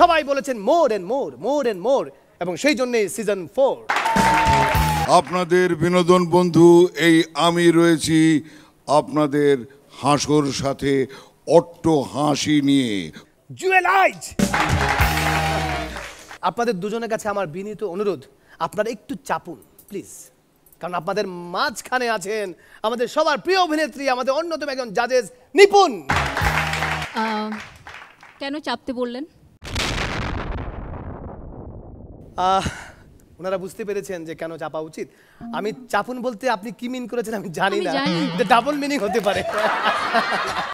সবাই বলেছেন more and more, more and more, এবং সেই জন্যই সিজন 4। আপনাদের বিনোদন বন্ধু এই আমি রয়েছি আপনাদের হাসির সাথে অট্ট হাসি নিয়ে। জুয়েল আইজ, আপনাদের দুজনের কাছে আমার বিনীত অনুরোধ, আপনারা একটু চাপুন প্লিজ, কারণ আপনাদের মাঝখানে আছেন আমাদের সবার প্রিয় অভিনেত্রী, আমাদের অন্যতম একজন জাজেস নিপুণ। কেন চাপতে বললেন? ওনারা বুঝতে পেরেছেন যে কেন চাপা উচিত। আমি চাপুন বলতে আপনি কি মিন করেছেন আমি জানি আমি না, জানি। ডাবল মিনিং হতে পারে।